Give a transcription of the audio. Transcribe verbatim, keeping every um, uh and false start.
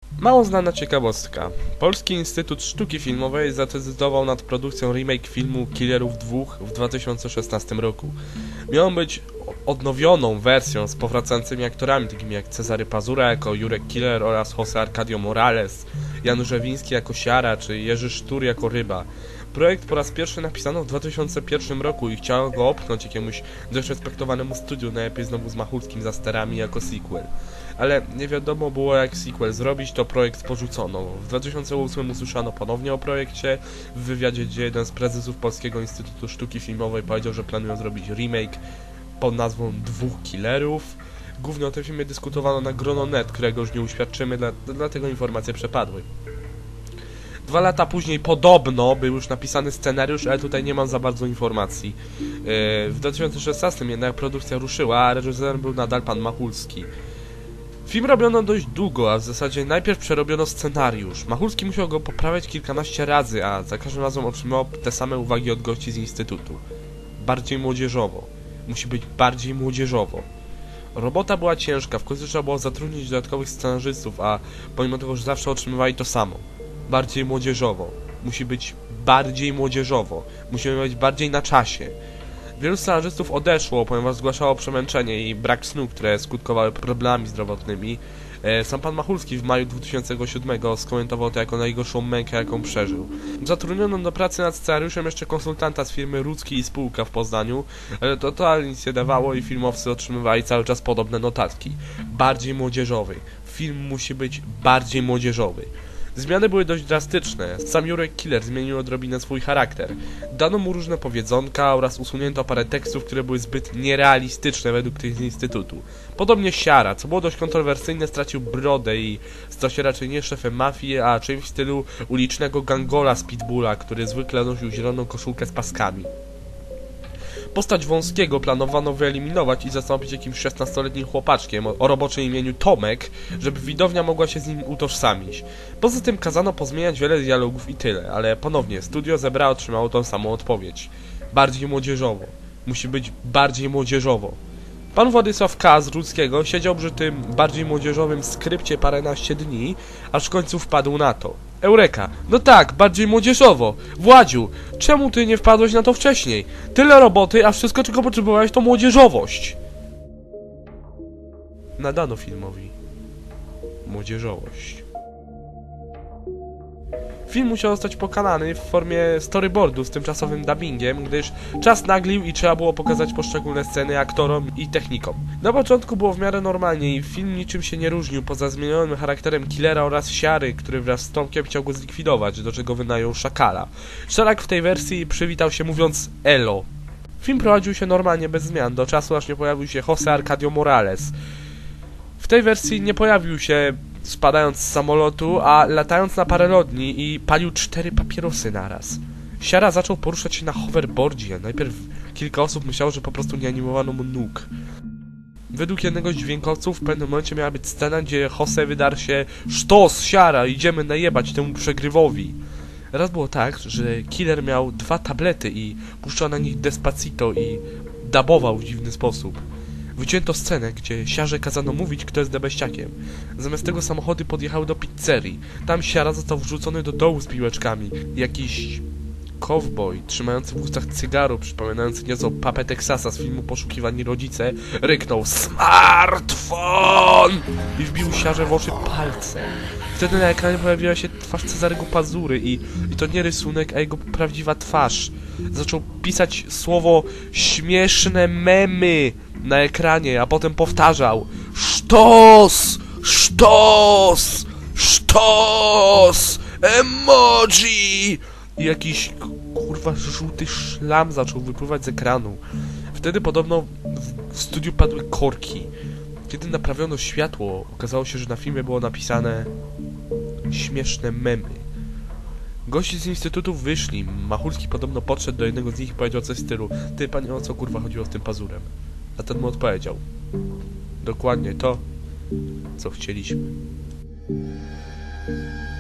Mało znana ciekawostka. Polski Instytut Sztuki Filmowej zadecydował nad produkcją remake filmu Killerów dwóch w dwa tysiące szesnastym roku. Miał on być odnowioną wersją z powracającymi aktorami, takimi jak Cezary Pazura jako Jurek Killer oraz Jose Arcadio Morales, Jan Rzewiński jako Siara czy Jerzy Sztur jako Ryba. Projekt po raz pierwszy napisano w dwa tysiące pierwszym roku i chciano go opchnąć jakiemuś dość respektowanemu studiu, najlepiej znowu z Machulskim za sterami jako sequel. Ale nie wiadomo było jak sequel zrobić, to projekt porzucono. W dwa tysiące ósmym usłyszano ponownie o projekcie, w wywiadzie gdzie jeden z prezesów Polskiego Instytutu Sztuki Filmowej powiedział, że planują zrobić remake pod nazwą Dwóch Killerów. Głównie o tym filmie dyskutowano na Grono kropka net, którego już nie uświadczymy, dla, dlatego informacje przepadły. Dwa lata później podobno był już napisany scenariusz, ale tutaj nie mam za bardzo informacji. Yy, w dwa tysiące szesnastym jednak produkcja ruszyła, a reżyserem był nadal pan Machulski. Film robiono dość długo, a w zasadzie najpierw przerobiono scenariusz. Machulski musiał go poprawiać kilkanaście razy, a za każdym razem otrzymał te same uwagi od gości z Instytutu. Bardziej młodzieżowo. Musi być bardziej młodzieżowo. Robota była ciężka, w końcu trzeba było zatrudnić dodatkowych scenarzystów, a pomimo tego, że zawsze otrzymywali to samo. Bardziej młodzieżowo. Musi być bardziej młodzieżowo. Musimy być bardziej na czasie. Wielu scenarzystów odeszło, ponieważ zgłaszało przemęczenie i brak snu, które skutkowały problemami zdrowotnymi. Sam pan Machulski w maju dwa tysiące siódmego skomentował to jako najgorszą mękę, jaką przeżył. Zatrudniono do pracy nad scenariuszem jeszcze konsultanta z firmy Rudzki i Spółka w Poznaniu, ale to totalnie nic nie dawało i filmowcy otrzymywali cały czas podobne notatki. Bardziej młodzieżowy. Film musi być bardziej młodzieżowy. Zmiany były dość drastyczne. Sam Jurek Killer zmienił odrobinę swój charakter. Dano mu różne powiedzonka oraz usunięto parę tekstów, które były zbyt nierealistyczne według tych z Instytutu. Podobnie Siara, co było dość kontrowersyjne, stracił brodę i stał się raczej nie szefem mafii, a czymś w stylu ulicznego gangola z Pitbulla, który zwykle nosił zieloną koszulkę z paskami. Postać Wąskiego planowano wyeliminować i zastąpić jakimś szesnastoletnim chłopaczkiem o roboczym imieniu Tomek, żeby widownia mogła się z nim utożsamić. Poza tym kazano pozmieniać wiele dialogów i tyle, ale ponownie studio zebrało otrzymało tą samą odpowiedź. Bardziej młodzieżowo. Musi być bardziej młodzieżowo. Pan Władysław K. z Rudzkiego siedział przy tym bardziej młodzieżowym skrypcie paręnaście dni, aż w końcu wpadł na to. Eureka! No tak, bardziej młodzieżowo! Władziu, czemu ty nie wpadłeś na to wcześniej? Tyle roboty, a wszystko czego potrzebowałeś to młodzieżowość! Nadano filmowi młodzieżowość. Film musiał zostać pokonany w formie storyboardu z tymczasowym dubbingiem, gdyż czas naglił i trzeba było pokazać poszczególne sceny aktorom i technikom. Na początku było w miarę normalnie i film niczym się nie różnił poza zmienionym charakterem Killera oraz Siary, który wraz z Tomkiem chciał go zlikwidować, do czego wynajął Szakala. Szarak w tej wersji przywitał się mówiąc elo. Film prowadził się normalnie bez zmian, do czasu aż nie pojawił się Jose Arcadio Morales. W tej wersji nie pojawił się spadając z samolotu, a latając na parelotni i palił cztery papierosy naraz. Siara zaczął poruszać się na hoverboardzie. Najpierw kilka osób myślało, że po prostu nie animowano mu nóg. Według jednego z dźwiękowców w pewnym momencie miała być scena, gdzie Jose wydarł się: sztos, Siara, idziemy najebać temu przegrywowi. Raz było tak, że Killer miał dwa tablety i puszczał na nich Despacito i dabował w dziwny sposób. Wycięto scenę, gdzie Siarze kazano mówić, kto jest debeściakiem. Zamiast tego samochody podjechały do pizzerii. Tam Siara został wrzucony do dołu z piłeczkami. Jakiś cowboy trzymający w ustach cygaru, przypominający nieco Papę Teksasa z filmu Poszukiwani Rodzice, ryknął smartfon i wbił Siarze w oczy palce. Wtedy na ekranie pojawiła się twarz Cezarego Pazury i, i to nie rysunek, a jego prawdziwa twarz. Zaczął pisać słowo śmieszne memy na ekranie, a potem powtarzał: sztos! Sztos! Sztos! Emoji! I jakiś kurwa żółty szlam zaczął wypływać z ekranu. Wtedy podobno w studiu padły korki. Kiedy naprawiono światło, okazało się, że na filmie było napisane śmieszne memy. Gości z Instytutu wyszli. Machulski podobno podszedł do jednego z nich i powiedział coś w stylu: ty, panie, o co kurwa chodziło z tym pazurem? A ten mu odpowiedział: dokładnie to, co chcieliśmy.